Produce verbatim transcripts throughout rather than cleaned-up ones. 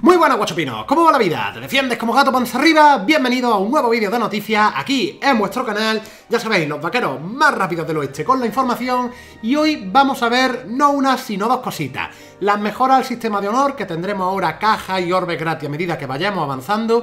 Muy buenas, guachopinos, ¿cómo va la vida? ¿Te defiendes como gato panza arriba? Bienvenido a un nuevo vídeo de noticias aquí en vuestro canal. Ya sabéis, los vaqueros más rápidos del oeste con la información. Y hoy vamos a ver no una sino dos cositas: las mejoras al sistema de honor, que tendremos ahora cajas y orbes gratis a medida que vayamos avanzando,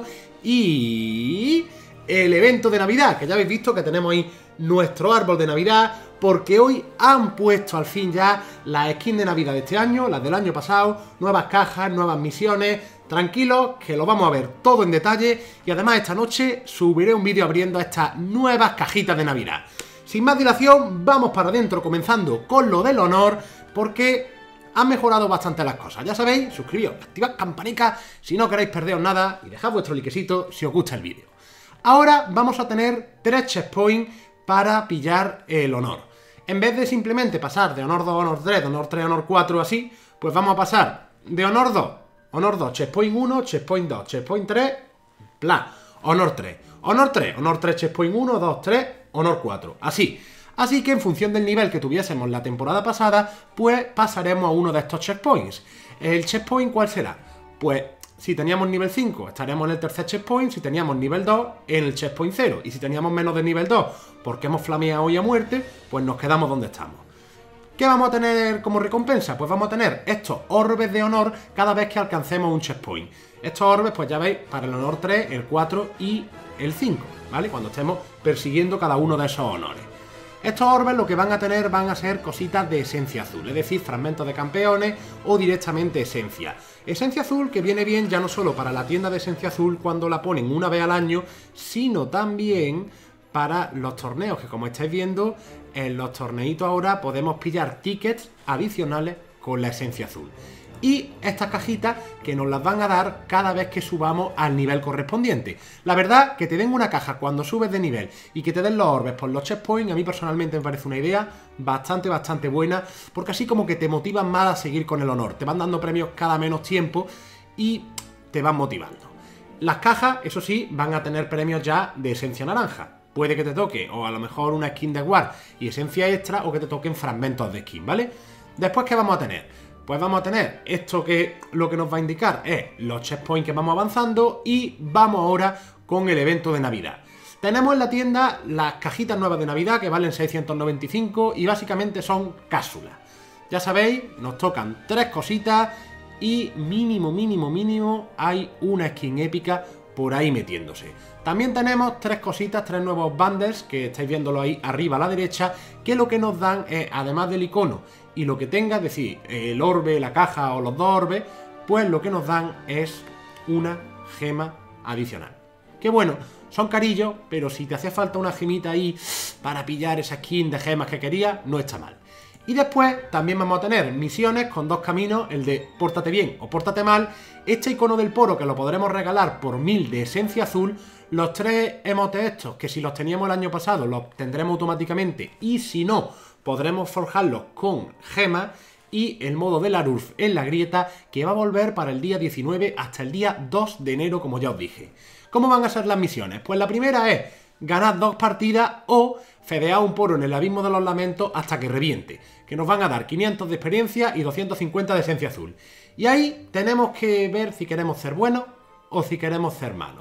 y el evento de Navidad, que ya habéis visto que tenemos ahí nuestro árbol de Navidad, porque hoy han puesto al fin ya las skins de Navidad de este año, las del año pasado, nuevas cajas, nuevas misiones. Tranquilos, que lo vamos a ver todo en detalle, y además esta noche subiré un vídeo abriendo estas nuevas cajitas de Navidad. Sin más dilación, vamos para adentro, comenzando con lo del honor, porque han mejorado bastante las cosas. Ya sabéis, suscribíos, activad campanica si no queréis perderos nada, y dejad vuestro likecito si os gusta el vídeo. Ahora vamos a tener tres checkpoints para pillar el honor. En vez de simplemente pasar de honor dos, honor tres, honor tres, honor cuatro, así, pues vamos a pasar de honor dos, honor dos, checkpoint uno, checkpoint dos, checkpoint tres, plan, honor tres, honor tres, honor tres, checkpoint uno, dos, tres, honor cuatro, así. Así que en función del nivel que tuviésemos la temporada pasada, pues pasaremos a uno de estos checkpoints. ¿El checkpoint cuál será? Pues si teníamos nivel cinco, estaremos en el tercer checkpoint. Si teníamos nivel dos, en el checkpoint cero. Y si teníamos menos de nivel dos, porque hemos flameado hoy a muerte, pues nos quedamos donde estamos. ¿Qué vamos a tener como recompensa? Pues vamos a tener estos orbes de honor cada vez que alcancemos un checkpoint. Estos orbes, pues ya veis, para el honor tres, el cuatro y el cinco, ¿vale? Cuando estemos persiguiendo cada uno de esos honores. Estos orbes lo que van a tener van a ser cositas de esencia azul, es decir, fragmentos de campeones o directamente esencia. Esencia azul que viene bien ya no solo para la tienda de esencia azul cuando la ponen una vez al año, sino también para los torneos, que como estáis viendo, en los torneitos ahora podemos pillar tickets adicionales con la esencia azul. Y estas cajitas que nos las van a dar cada vez que subamos al nivel correspondiente. La verdad, que te den una caja cuando subes de nivel y que te den los orbes por los checkpoints, a mí personalmente me parece una idea bastante, bastante buena, porque así como que te motivan más a seguir con el honor. Te van dando premios cada menos tiempo y te van motivando. Las cajas, eso sí, van a tener premios ya de esencia naranja. Puede que te toque, o a lo mejor una skin de War y esencia extra, o que te toquen fragmentos de skin, ¿vale? Después, ¿qué vamos a tener? Pues vamos a tener esto, que lo que nos va a indicar es los checkpoints que vamos avanzando, y vamos ahora con el evento de Navidad. Tenemos en la tienda las cajitas nuevas de Navidad que valen seiscientos noventa y cinco y básicamente son cápsulas. Ya sabéis, nos tocan tres cositas y mínimo, mínimo, mínimo hay una skin épica por ahí metiéndose. También tenemos tres cositas, tres nuevos bundles que estáis viéndolo ahí arriba a la derecha, que lo que nos dan es, además del icono y lo que tenga, es decir, el orbe, la caja o los dos orbes, pues lo que nos dan es una gema adicional. Que bueno, son carillos, pero si te hacía falta una gemita ahí para pillar esa skin de gemas que querías, no está mal. Y después también vamos a tener misiones con dos caminos, el de pórtate bien o pórtate mal, este icono del poro que lo podremos regalar por mil de esencia azul, los tres emotes estos que si los teníamos el año pasado los tendremos automáticamente, y si no podremos forjarlos con gemas, y el modo de la U R F en la grieta que va a volver para el día diecinueve hasta el día dos de enero, como ya os dije. ¿Cómo van a ser las misiones? Pues la primera es ganar dos partidas o fedear un poro en el abismo de los lamentos hasta que reviente, que nos van a dar quinientos de experiencia y doscientos cincuenta de esencia azul. Y ahí tenemos que ver si queremos ser buenos o si queremos ser malos.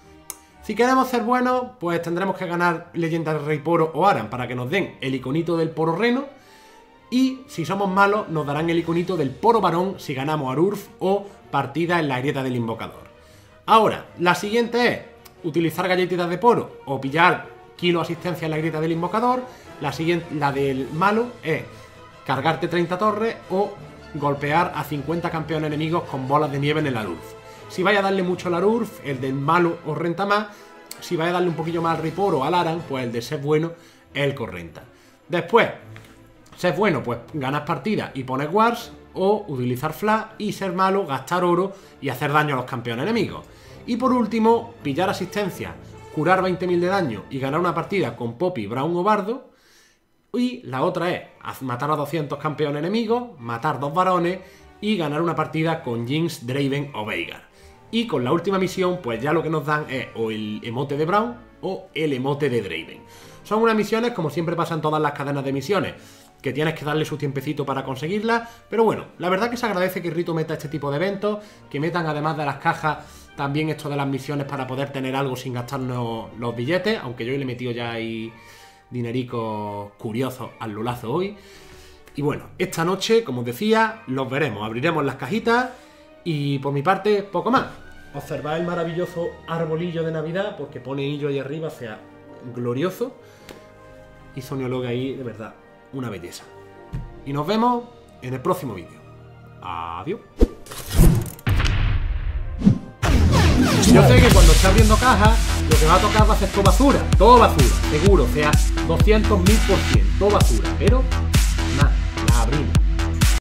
Si queremos ser buenos, pues tendremos que ganar leyendas de Rey Poro o Aran para que nos den el iconito del Poro Reno. Y si somos malos, nos darán el iconito del Poro Varón si ganamos a U R F o partida en la grieta del invocador. Ahora, la siguiente es utilizar galletitas de poro o pillar kilo asistencia en la grieta del invocador. La siguiente, la del malo, es cargarte treinta torres o golpear a cincuenta campeones enemigos con bolas de nieve en el U R F. Si vais a darle mucho al U R F, el del malo os renta más. Si vais a darle un poquillo más al Ripor o al Aran, pues el de ser bueno es el que os renta. Después, ser bueno, pues ganar partidas y poner wars, o utilizar flash, y ser malo, gastar oro y hacer daño a los campeones enemigos. Y por último, pillar asistencia, curar veinte mil de daño y ganar una partida con Poppy, Braum o Bardo. Y la otra es matar a doscientos campeones enemigos, matar dos varones y ganar una partida con Jinx, Draven o Veigar. Y con la última misión, pues ya lo que nos dan es o el emote de Braum o el emote de Draven. Son unas misiones, como siempre pasa en todas las cadenas de misiones, que tienes que darle su tiempecito para conseguirlas, pero bueno, la verdad que se agradece que Rito meta este tipo de eventos, que metan además de las cajas también esto de las misiones para poder tener algo sin gastarnos los billetes, aunque yo le he metido ya ahí dinericos curiosos al lulazo hoy. Y bueno, esta noche, como os decía, los veremos, abriremos las cajitas y por mi parte, poco más. Observad el maravilloso arbolillo de Navidad, porque pone hillo ahí arriba, o sea, glorioso. Y Soniologue ahí, de verdad, una belleza. Y nos vemos en el próximo vídeo. Adiós. Yo sé que cuando esté abriendo cajas, lo que va a tocar va a ser todo basura. Todo basura, seguro. O sea, doscientos mil por ciento. Todo basura. Pero